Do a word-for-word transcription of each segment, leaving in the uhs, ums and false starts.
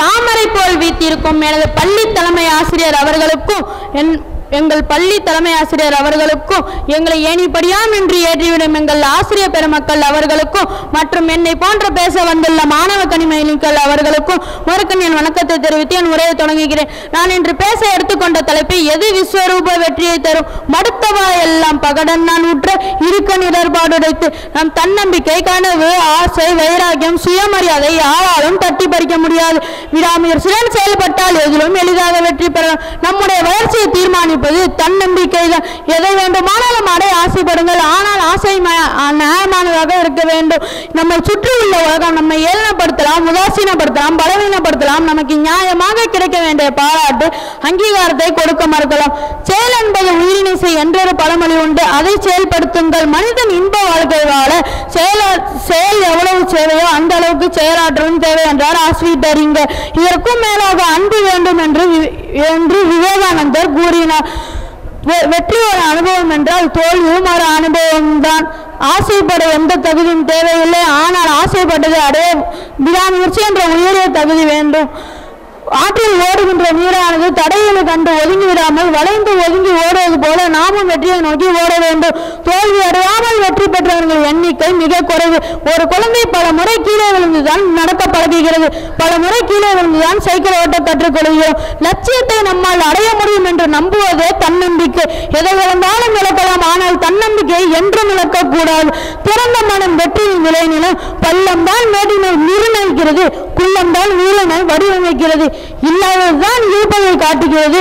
தாமரை போல் வீத்திருக்கும் எனது பள்ளி தலைமை ஆசிரியர் அவர்களுக்கும் என் எங்கள் பள்ளி தலைமை ஆசிரியர் அவர்களுக்கும் எங்களை ஏணிப்படியாம் என்று ஏற்றிவிடும் எங்கள் ஆசிரியர் பெருமக்கள் அவர்களுக்கும் மற்றும் என்னை போன்ற பேச வந்துள்ள மாணவ கனிமணிகள் அவர்களுக்கும் மறுக்கன் என் வணக்கத்தை தெரிவித்து என் உரையை தொடங்குகிறேன். நான் இன்று பேச எடுத்துக்கொண்ட தலைப்பு எது விஸ்வரூப வெற்றியை தரும் மடுத்தவா எல்லாம் பகடன் நான் உற்ற இருக்க நிலர்பாடுடைத்து நம் தன்னம்பிக்கை கனவு ஆசை வைராகியம் சுயமரியாதை யாராலும் தட்டி பறிக்க முடியாது. விடாமுயற்சியுடன் செயல்பட்டால் எதிலும் எளிதாக வெற்றி பெறலாம். நம்முடைய வளர்ச்சியை தீர்மானிப்பது தன்னம்பிக்கை தான். எதை வேண்டுமானாலும் அடைய ஆசைப்படுங்கள், ஆனால் ஆசை நியாயமானதாக இருக்க வேண்டும். நம்மை சுற்றி உள்ள உலகம் நம்மை ஏளனப்படுத்தலாம், உதாசீனப்படுத்தலாம், பலவீனப்படுத்தலாம். நமக்கு நியாயமாக கிடைக்க வேண்டிய பாராட்டு அங்கீகாரத்தை கொடுக்க மறுக்கலாம். செயல் என்பது உயிரினிசை என்றொரு பழமொழி உண்டு. அதை செயல்படுத்துங்கள். மனிதன் இன்ப வாழ்க்கை வாழ செயல் செயல் எவ்வளவு தேவையோ அந்த அளவுக்கு செயலாற்றலும் தேவை என்றார் ஆஸ்வீட்டரிங்கர். இதற்கும் மேலாக அன்பு வேண்டும் என்று என்று விவேகானந்தர் கூறினார். வெற்றி ஒரு அனுபவம் என்றால் தோல்வியும் ஒரு அனுபவம் தான். ஆசைப்பட எந்த தகுதியும் தேவையில்லை, ஆனால் ஆசைப்பட்டதை அடைய விடாமுயற்சி என்ற உயரிய தகுதி வேண்டும். ஆற்றில் ஓடுகின்ற நீரானது தடைகளை கண்டு ஒதுங்கி விடாமல் வளைந்து ஒதுங்கி ஓடுவது போல நாமும் வெற்றியை நோக்கி ஓட வேண்டும். தோல்வி அடையாமல் வெற்றி பெற்றவர்கள் எண்ணிக்கை மிக குறைவு. ஒரு குழந்தை பல முறை கீழே விழுந்துதான் நடக்க பழகுகிறது, பல முறை கீழே விழுந்துதான் சைக்கிள் ஓட்ட கற்றுக்கொள்கிறோம். லட்சியத்தை நம்மால் அடைய முடியும் என்று நம்புவதே தன்னம்பிக்கை. எதை இழந்தாலும் இழக்கலாம், ஆனால் தன்னம்பிக்கையை என்றும் இழக்கக்கூடாது. திறந்த மனம் வெற்றியின் விளைநிலம். பள்ளம் தான் மேடினை நிர்ணயிக்கிறது, குள்ளம் தான் வீரனை வடிவமைக்கிறது. இல்லாததுதான் இருப்பதை காட்டுகிறது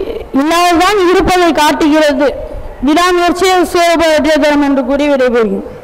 இல்லாததுதான் இருப்பதை காட்டுகிறது. விடாமுயற்சியை சுயப வெற்றி தரும் என்று கூறி விடைபெறுகிறேன்.